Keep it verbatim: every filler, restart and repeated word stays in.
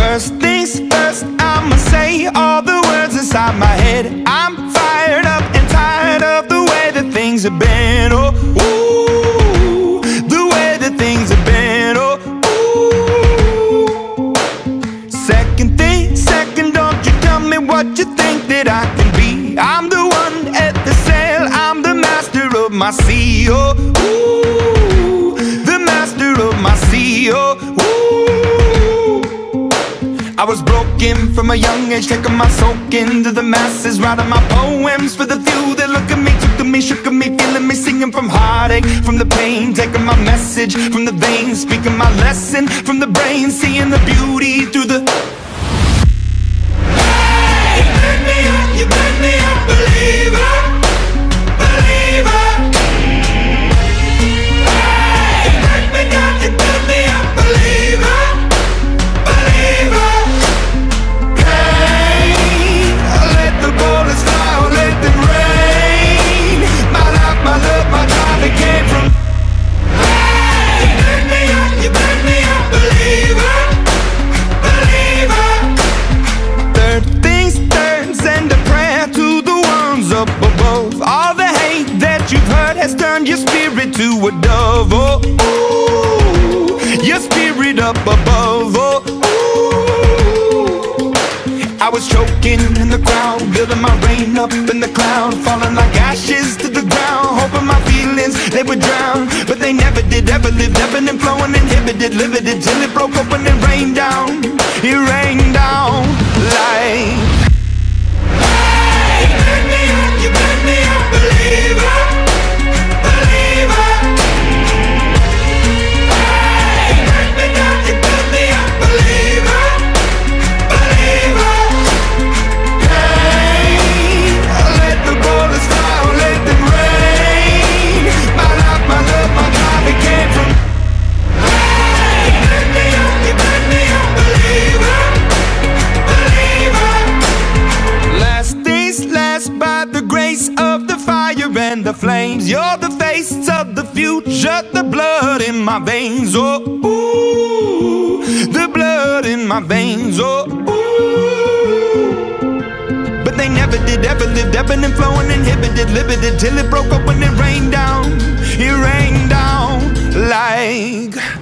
First things first, I'ma say all the words inside my head. I'm fired up and tired of the way that things have been. Oh, ooh, the way that things have been. Oh, ooh. Second thing, second, don't you tell me what you think that I can be. I'm the one at the sail, I'm the master of my sea. Oh, ooh, the master of my sea. Oh, ooh. I was broken from a young age, taking my soak into the masses, writing my poems for the few that look at me, took to me, shook at me, feeling me, singing from heartache, from the pain, taking my message from the veins, speaking my lesson from the brain, seeing the beauty through the... Hey, you made me up, you made me a believer, believer. Hey, you break me down, you build me a believer, believer. Your spirit to a dove, oh, ooh, your spirit up above, oh, ooh. I was choking in the crowd, building my rain up in the cloud, falling like ashes to the ground, hoping my feelings, they would drown, but they never did, ever lived, ebbing and flowing, inhibited, limited, till it broke open and rained down, it rained down like... Hey, you made me up, you made me a believer, believer. Hey, you break me down, you build me a believer, believer. Hey, let the bullets fly, let them rain. My life, my love, my drive, it came from... Hey, you made me up, you made me a believer, believer. Last things last, by the grace of the fire and the flames. You're the face of the future, the blood in my veins. Oh, ooh, the blood in my veins. Oh, ooh. But they never did, ever lived, ebbing and flowing, inhibited, limited, till it broke up when it rained down. It rained down like...